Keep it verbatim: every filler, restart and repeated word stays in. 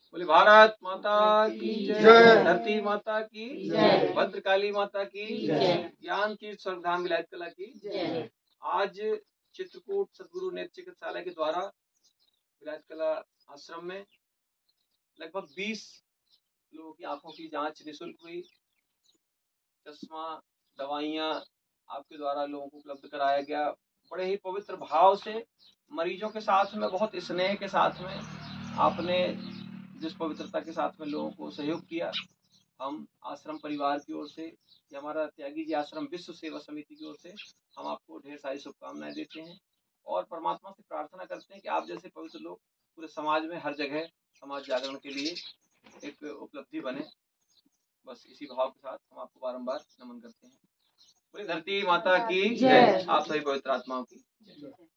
बोले भारत माता की जय, धरती माता की जय, भद्रकाली माता की जय, ज्ञान तीर्थ स्वर्गधाम विलायत कला की जय। आज चित्रकूट सदगुरु नेत्र चिकित्सालय के द्वारा विलायत कला आश्रम में लगभग बीस लोगों की आंखों की जांच निःशुल्क हुई। चश्मा, दवाइयां आपके द्वारा लोगों को उपलब्ध कराया गया। बड़े ही पवित्र भाव से मरीजों के साथ में, बहुत स्नेह के साथ में आपने जिस पवित्रता के साथ में लोगों को सहयोग किया, हम आश्रम परिवार की ओर से, हमारा त्यागी जी आश्रम विश्व सेवा समिति की ओर से हम आपको ढेर सारी शुभकामनाएं देते हैं और परमात्मा से प्रार्थना करते हैं कि आप जैसे पवित्र लोग पूरे समाज में हर जगह समाज जागरण के लिए एक उपलब्धि बने। बस इसी भाव के साथ हम आपको बारंबार नमन करते हैं। पूरी धरती माता की जय, आप सभी पवित्र आत्माओं की जय।